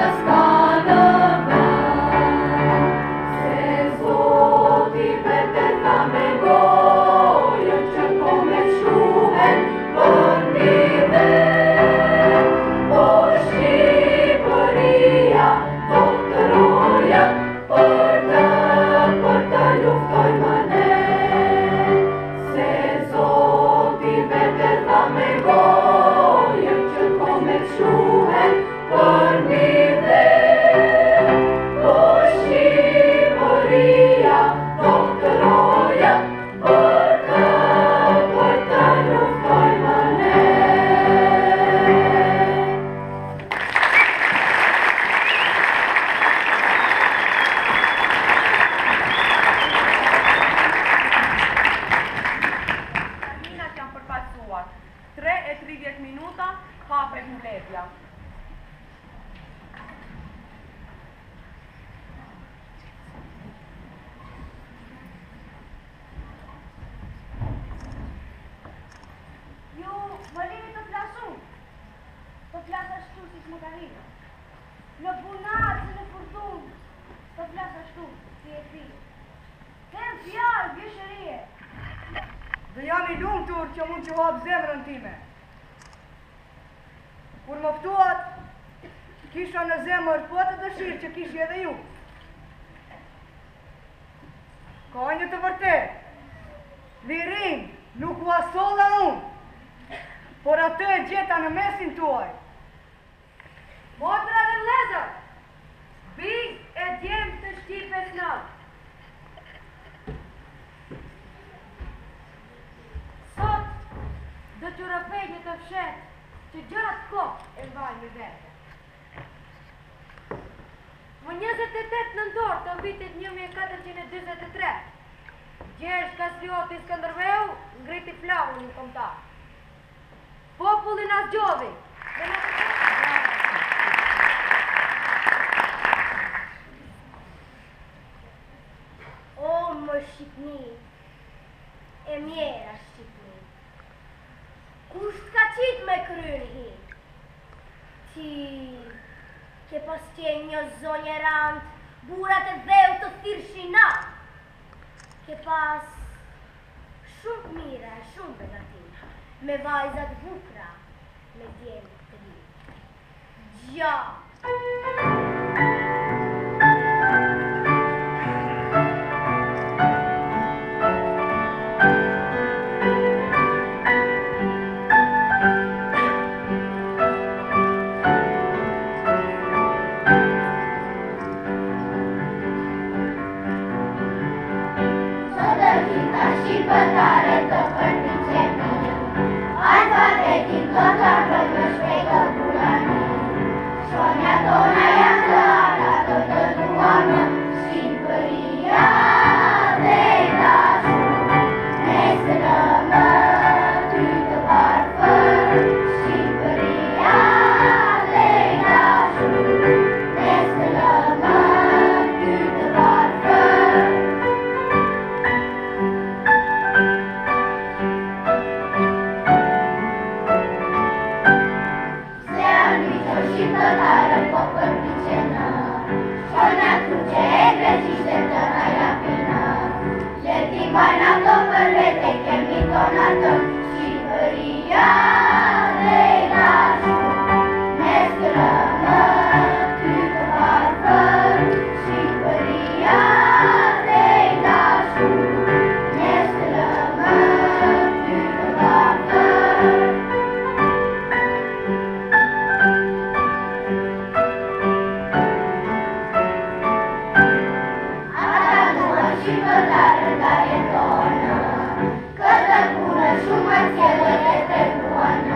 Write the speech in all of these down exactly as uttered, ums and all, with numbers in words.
Cătă bună, jumătate de te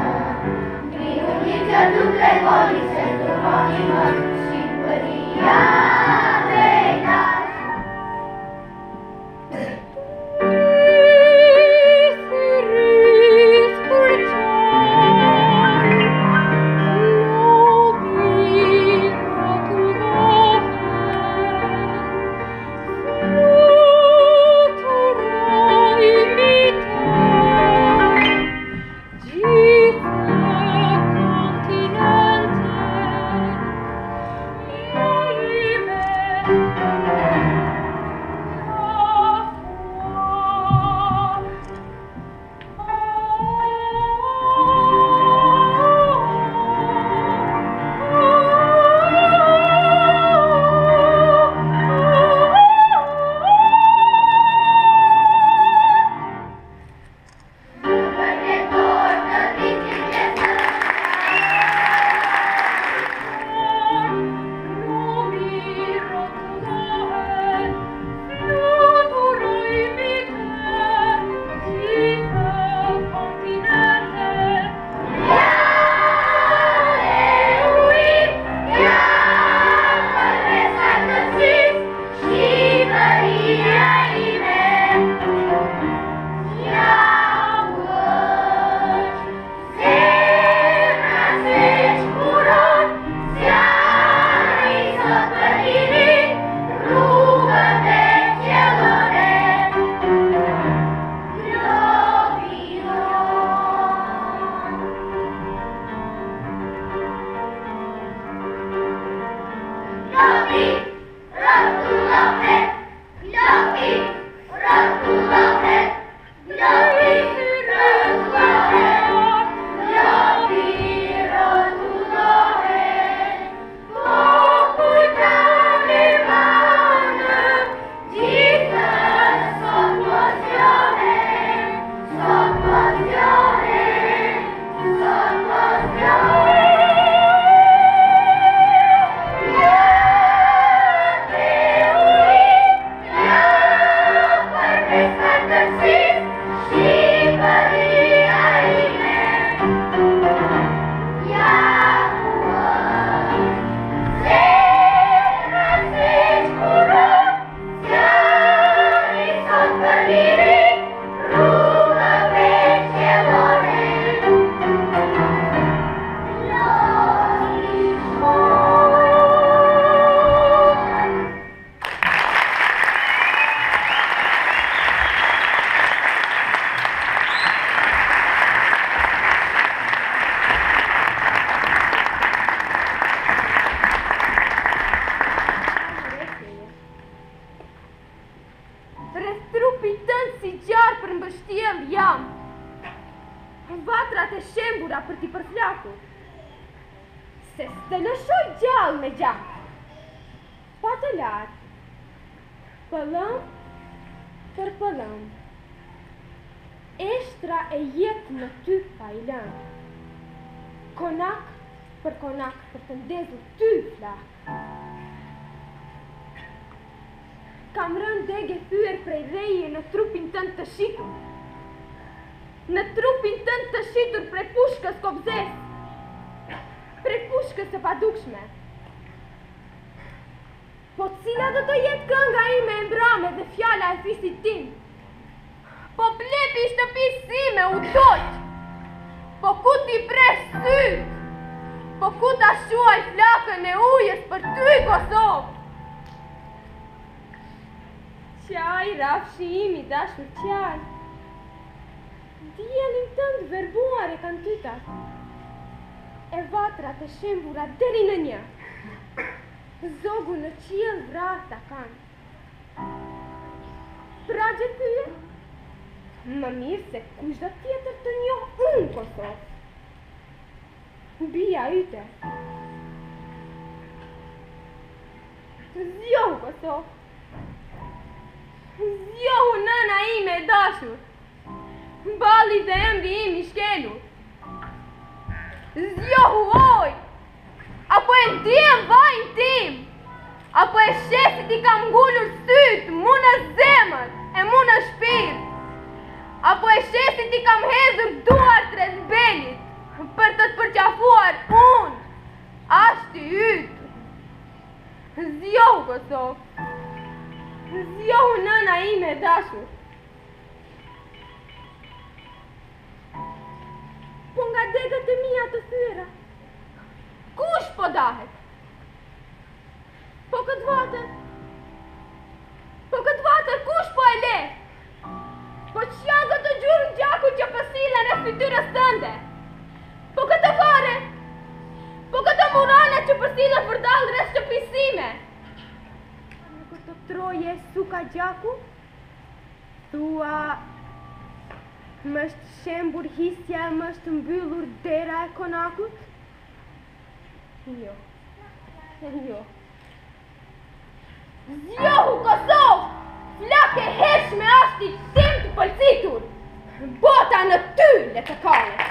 shembura për t'i përflakur. Se s'të lëshoj gjallë me gjak. Pa të lartë, pëllëm për pëllëm, eshtra e jetë në ty pa i lënë. Konak për konak për të ndezur ty flak. Kam rënë dege thyer prej reje në trupin tënd të shitur. Në trupin tënd të shitur prej pushkës kobzes. Prej pushkës së padukshme. Po cila do të jetë kënga ime e mbrame dhe fjala e fisit tim? Po plepi i shtëpisë sime u toq. Po ku t'i presh syt? Po ku t'a shuaj flakën e ujës për ty, Kosovë? Qaj, rafshi im i dashur qaj. Dielin tënd verbuar e kanë tytat. E vatrat e shembura deri në një. Zogu në qiell vrasta kanë. Pra gjetyje? Më mirë se kush do tjetër të njoh unë, Kosovë. Bia yte. Zjohu, Kosovë. Zjohu nëna ime e dashur. Balli dhe emri im i shkelur. Zjohu oj. Apo e ndjem vajin tim. Apo e shesit i kam ngullur syt, mu në zemër, e mu në shpirt. Apo e shesit i kam hedhur duart rreth belit, për të të përqafuar unë, ashti ytë. Zjohu, Kosovë. Zjohu nëna ime e dashur. Po nga degët e mia të thyera, kush po dahet? Po këtë vatër? Po këtë vatër kush po e le? Po qja do të gjurë në gjaku që pësilen e fytyrës tënde? Po këtë fare? Po këtë murana që pësilen për dalë rreth shtëpisime? Në këtë troje suka gjaku, thua, më është shembur hisja e më është mbyllur dera e konakut? Jo, jo. Zjohu, Kosovë! Flake hesh me ashti tim të pëlcitur! Bota në ty, le të kale!